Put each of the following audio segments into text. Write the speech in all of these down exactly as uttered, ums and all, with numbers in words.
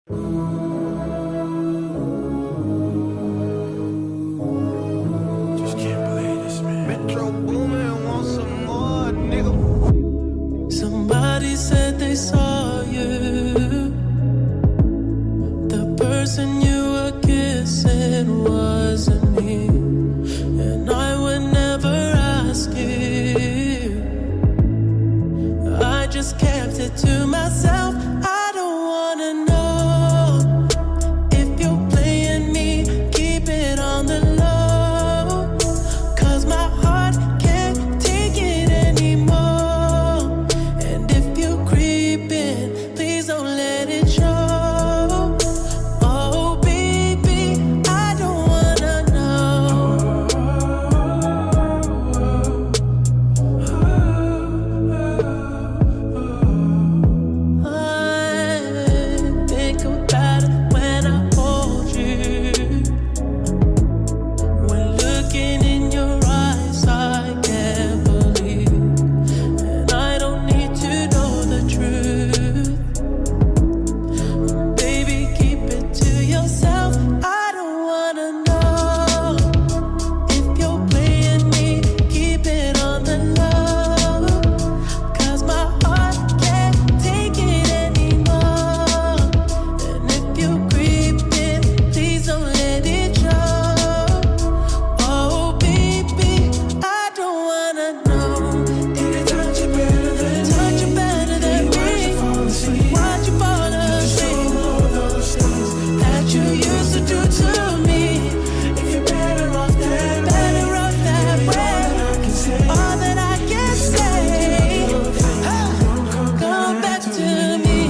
Just can't believe this, man. Metro Boomin want some more, nigga. Somebody said they saw you. The person you were kissing wasn't me, and I would never ask you. I just kept it to myself. I don't wanna know if you're playing me. Keep it on the low, 'cause my heart can't take it anymore. And if you creeping, please don't let it show. Oh baby, I don't wanna know. I think about it when I hold you. When looking in your eyes, I can't believe. And I don't need to know the truth. Baby, keep it to yourself. I don't wanna know if you're playing me. Keep it on the low, 'cause my heart can't take it anymore. And if you creeping, please don't let it show. Oh baby, I don't wanna know. Did it touch you better than me? Touch you better than me? Why'd you fall asleep? Why'd you fall asleep? All those things that you used to do to me. If you're better off that way, better off that way. All that I can say, come back to me.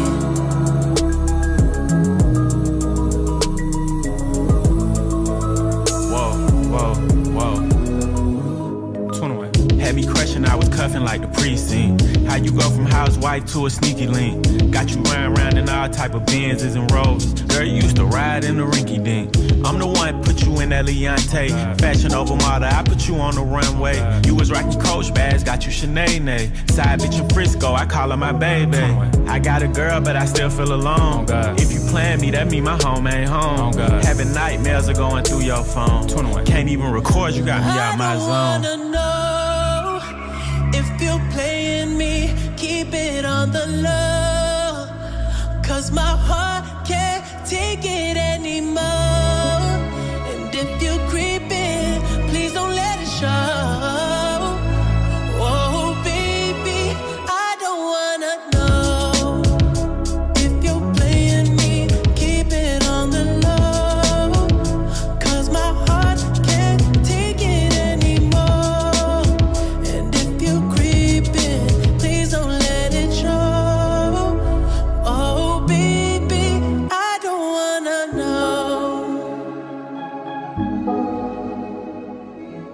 Whoa, whoa, whoa. twenty-one. Had me crushing, I was cuffing like the precinct. How you go from housewife to a sneaky link? Got you round round in all type of Benzes and Rolls. Girl, you used to ride in the rinky dink. I'm the one put you in that Leontay. Fashion over model, I put you on the runway. You was rocking Coach bags, got you Sinead. Side bitch in Frisco, I call her my baby. I got a girl, but I still feel alone. If you plan me, that mean my home ain't home. Having nightmares are going through your phone. Can't even record, you got me out my I don't zone. wanna know if you're playing me. Keep it on the low, 'cause my heart can't take it anymore. And if you're creeping, please don't let it show. Oh baby, I don't wanna know if you're playing me. Keep it on the low, 'cause my heart can't take it anymore. And if you're creeping, please don't let it show. Oh baby, I don't wanna know.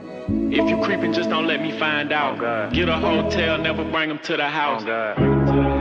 If you creeping, just don't let me find out. Get a hotel, never bring them to the house.